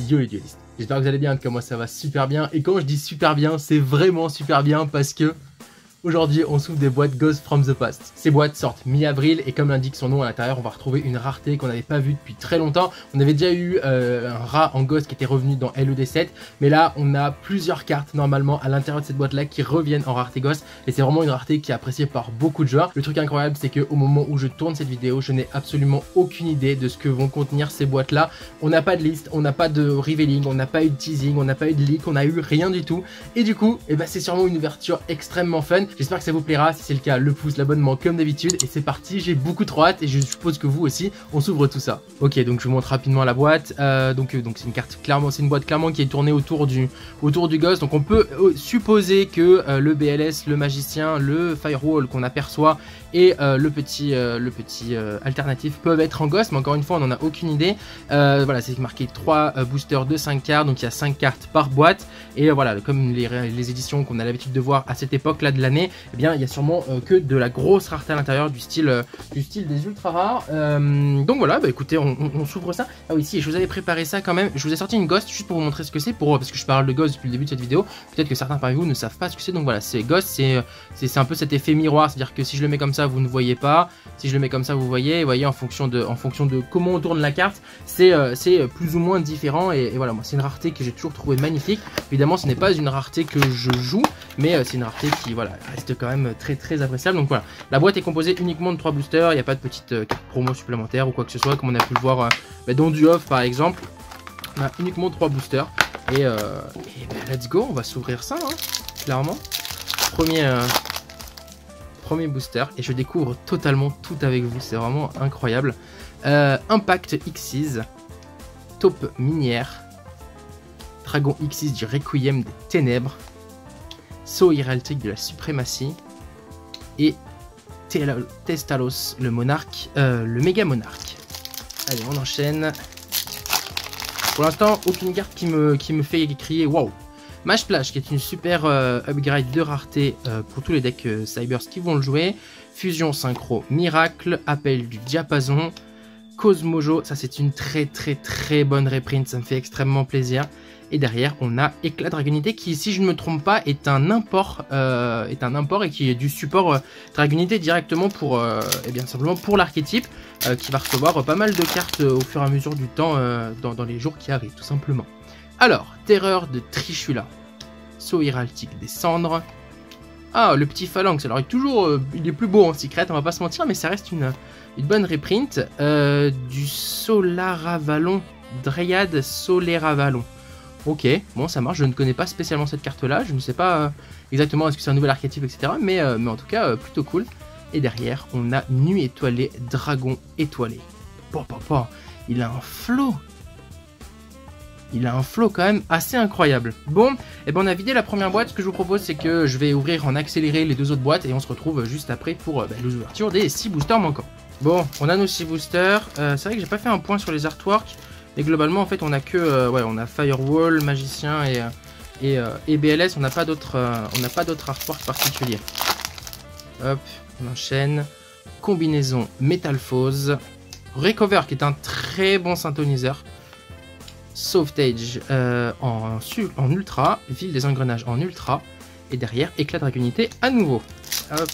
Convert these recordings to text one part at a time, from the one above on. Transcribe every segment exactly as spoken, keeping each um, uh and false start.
Yo les duelistes, j'espère que vous allez bien, que moi ça va super bien. Et quand je dis super bien, c'est vraiment super bien parce que aujourd'hui, on s'ouvre des boîtes Ghost from the Past. Ces boîtes sortent mi-avril et comme l'indique son nom à l'intérieur, on va retrouver une rareté qu'on n'avait pas vue depuis très longtemps. On avait déjà eu euh, un rat en Ghost qui était revenu dans L E D sept, mais là, on a plusieurs cartes normalement à l'intérieur de cette boîte-là qui reviennent en rareté Ghost et c'est vraiment une rareté qui est appréciée par beaucoup de joueurs. Le truc incroyable, c'est qu'au moment où je tourne cette vidéo, je n'ai absolument aucune idée de ce que vont contenir ces boîtes-là. On n'a pas de liste, on n'a pas de revealing, on n'a pas eu de teasing, on n'a pas eu de leak, on n'a eu rien du tout. Et du coup, eh ben, c'est sûrement une ouverture extrêmement fun. J'espère que ça vous plaira, si c'est le cas, le pouce, l'abonnement comme d'habitude et c'est parti, j'ai beaucoup trop hâte et je suppose que vous aussi, on s'ouvre tout ça. Ok, donc je vous montre rapidement la boîte, euh, donc euh, donc c'est une carte clairement, c'est une boîte clairement qui est tournée autour du autour du Ghost, donc on peut euh, supposer que euh, le B L S, le magicien, le firewall qu'on aperçoit et euh, le petit euh, le petit euh, alternatif peuvent être en Ghost, mais encore une fois on n'en a aucune idée. Euh, voilà, c'est marqué trois euh, boosters de cinq cartes, donc il y a cinq cartes par boîte et euh, voilà, comme les, les éditions qu'on a l'habitude de voir à cette époque là de l'année, eh bien il y a sûrement euh, que de la grosse rareté à l'intérieur, du style euh, du style des ultra rares. Euh, donc voilà, bah écoutez, on, on, on s'ouvre ça. Ah oui, si, je vous avais préparé ça quand même. Je vous ai sorti une Ghost juste pour vous montrer ce que c'est, pour parce que je parle de Ghost depuis le début de cette vidéo. Peut-être que certains parmi vous ne savent pas ce que c'est. Donc voilà, c'est Ghost, c'est c'est un peu cet effet miroir, c'est-à-dire que si je le mets comme ça, vous ne voyez pas. Si je le mets comme ça, vous voyez. Vous voyez, en fonction de en fonction de comment on tourne la carte, c'est euh, c'est plus ou moins différent. Et, et voilà, moi c'est une rareté que j'ai toujours trouvé magnifique. Évidemment, ce n'est pas une rareté que je joue, mais euh, c'est une rareté qui voilà reste quand même très très appréciable. Donc voilà, la boîte est composée uniquement de trois boosters, il n'y a pas de petite euh, carte promo supplémentaire ou quoi que ce soit, comme on a pu le voir euh, bah, dans du off par exemple. On a uniquement trois boosters. Et, euh, et bah, let's go, on va s'ouvrir ça, hein, clairement. Premier, euh, premier booster, et je découvre totalement tout avec vous, c'est vraiment incroyable. Euh, Impact Xyz, Taupe Minière, Dragon Xyz du Requiem des Ténèbres, Sceau Héraldique de la Suprématie, et Testalos, le monarque, euh, le méga monarque. Allez, on enchaîne. Pour l'instant, aucune carte qui me, qui me fait crier waouh. Mage Splash, qui est une super euh, upgrade de rareté euh, pour tous les decks euh, Cybers qui vont le jouer. Fusion Synchro Miracle, Appel du Diapason, Cosmojo, ça c'est une très très très bonne reprint, ça me fait extrêmement plaisir. Et derrière, on a Éclat Dragonité qui, si je ne me trompe pas, est un import, euh, est un import et qui est du support euh, Dragonité directement pour, euh, et bien simplement pour l'archétype, euh, qui va recevoir euh, pas mal de cartes euh, au fur et à mesure du temps euh, dans, dans les jours qui arrivent, tout simplement. Alors, Terreur de Trishula, Sceau Héraldique des Cendres. Ah, le petit Phalanx, alors il est toujours, euh, il est plus beau en secret, on va pas se mentir, mais ça reste une, une bonne reprint. Euh, du Solaravalon, Dryad Solaravalon. Ok, bon ça marche, je ne connais pas spécialement cette carte là, je ne sais pas euh, exactement est-ce que c'est un nouvel archétype, et cetera. Mais, euh, mais en tout cas, euh, plutôt cool. Et derrière, on a Nuit Étoilée, Dragon Étoilé. Bon, bon, bon, il a un flow. Il a un flow quand même assez incroyable. Bon, et ben on a vidé la première boîte, ce que je vous propose c'est que je vais ouvrir en accéléré les deux autres boîtes et on se retrouve juste après pour euh, bah, l'ouverture des six boosters manquants. Bon, on a nos six boosters, euh, c'est vrai que j'ai pas fait un point sur les artworks. Mais globalement, en fait, on a que, euh, ouais, on a Firewall, Magicien et, et, euh, et B L S. On n'a pas d'autres, euh, on n'a pas d'autres artworks particuliers. Hop, on enchaîne. Combinaison Métalphose, Recover qui est un très bon synthoniseur, Sauvetage euh, en, en ultra, Ville des engrenages en ultra, et derrière Éclat Dragonité à nouveau. Hop,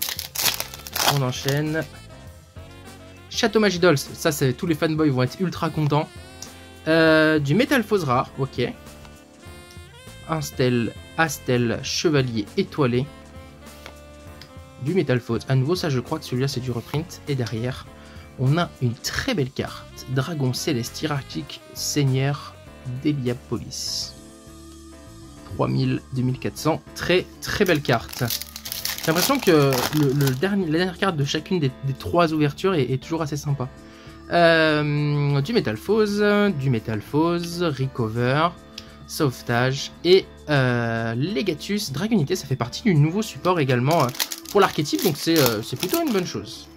on enchaîne. Château Magidols, ça c'est tous les fanboys vont être ultra contents. Euh, du Métalphose rare, ok. Astel, Astel, Chevalier étoilé. Du Métalphose, à nouveau ça je crois que celui-là c'est du reprint. Et derrière, on a une très belle carte. Dragon Céleste Hiérarchique, Seigneur d'Eliapolis. trois mille, deux mille quatre cents, très très belle carte. J'ai l'impression que le, le dernier, la dernière carte de chacune des, des trois ouvertures est, est toujours assez sympa. Euh, du Métalphose, du Métalphose, Recover, Sauvetage et euh, Legatus Dragonité. Ça fait partie du nouveau support également euh, pour l'archétype, donc c'est euh, plutôt une bonne chose.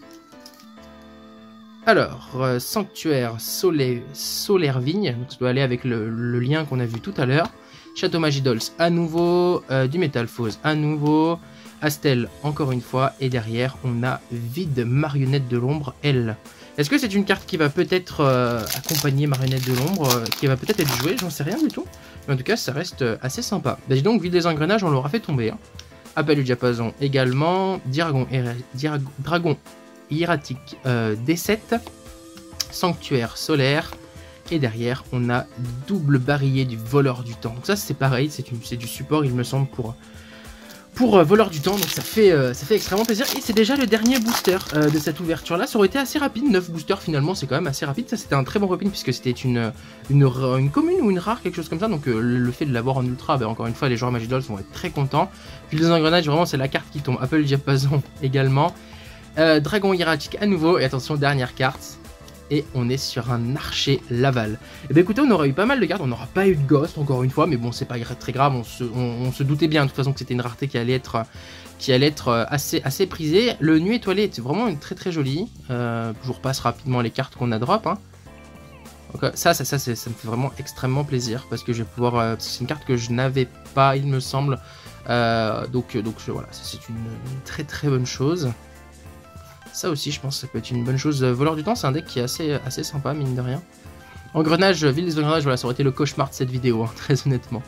Alors, euh, Sanctuaire Solaire, Solaire Vigne, donc ça doit aller avec le, le lien qu'on a vu tout à l'heure. Château Magidols à nouveau, euh, du Métalphose à nouveau. Astel encore une fois, et derrière on a Vide Marionnette de l'ombre, elle, Est-ce que c'est une carte qui va peut-être euh, accompagner Marionnette de l'Ombre, euh, qui va peut-être être jouée? J'en sais rien du tout. Mais en tout cas, ça reste euh, assez sympa. Bah, dis donc, ville des engrenages, on l'aura fait tomber. Hein. Appel du diapason également. Dragon, Dragon hiératique euh, D sept. Sanctuaire solaire. Et derrière, on a double barillet du voleur du temps. Donc ça, c'est pareil, c'est du support, il me semble, pour, pour euh, voleur du temps. Donc ça fait, euh, ça fait extrêmement plaisir. Et c'est déjà le dernier booster euh, de cette ouverture-là. Ça aurait été assez rapide, neuf boosters finalement, c'est quand même assez rapide. Ça, c'était un très bon repin puisque c'était une, une, une commune ou une rare, quelque chose comme ça. Donc euh, le fait de l'avoir en ultra, bah, encore une fois, les joueurs Magic Dolls vont être très contents. Puis les engrenages, vraiment, c'est la carte qui tombe. Appel du diapason également. Euh, Dragon hiératique à nouveau. Et attention, dernière carte. Et on est sur un archer Laval. Et bien écoutez, on aurait eu pas mal de cartes, on n'aura pas eu de Ghost encore une fois, mais bon, c'est pas très grave, on se, on, on se doutait bien de toute façon que c'était une rareté qui allait être, qui allait être assez, assez prisée. Le Nuit étoilé était vraiment une très très jolie. Euh, je vous repasse rapidement les cartes qu'on a drop. Hein. Donc, ça, ça, ça, ça me fait vraiment extrêmement plaisir parce que je vais pouvoir. Euh, c'est une carte que je n'avais pas, il me semble. Euh, donc, donc voilà, c'est une, une très très bonne chose. Ça aussi, je pense que ça peut être une bonne chose. Voleur du temps, c'est un deck qui est assez, assez sympa, mine de rien. Engrenage, ville des engrenages, voilà, ça aurait été le cauchemar de cette vidéo, hein, très honnêtement.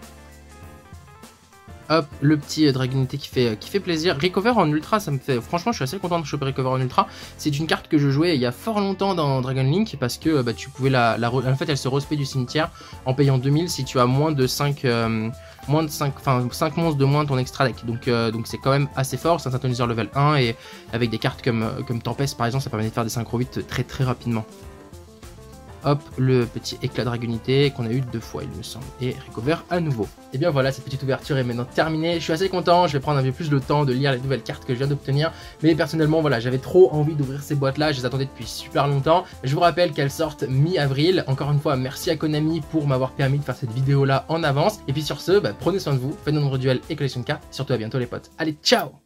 Hop, le petit euh, Dragonité qui fait, qui fait plaisir. Recover en ultra, ça me fait... Franchement, je suis assez content de choper Recover en ultra. C'est une carte que je jouais il y a fort longtemps dans Dragon Link parce que bah, tu pouvais la, la... En fait, elle se respect du cimetière en payant deux mille si tu as moins de cinq... Euh, moins de cinq, enfin cinq monstres de moins ton extra deck. Donc euh, donc c'est quand même assez fort. C'est un synthoniseur level un et avec des cartes comme, comme Tempest par exemple, ça permet de faire des synchro huit très très rapidement. Hop, le petit éclat Dragonité qu'on a eu deux fois, il me semble. Et Recover à nouveau. Et bien voilà, cette petite ouverture est maintenant terminée. Je suis assez content, je vais prendre un peu plus le temps de lire les nouvelles cartes que je viens d'obtenir. Mais personnellement, voilà, j'avais trop envie d'ouvrir ces boîtes-là. Je les attendais depuis super longtemps. Je vous rappelle qu'elles sortent mi-avril. Encore une fois, merci à Konami pour m'avoir permis de faire cette vidéo-là en avance. Et puis sur ce, bah, prenez soin de vous, faites de nombreux duels et collection de cartes. Surtout à bientôt les potes. Allez, ciao!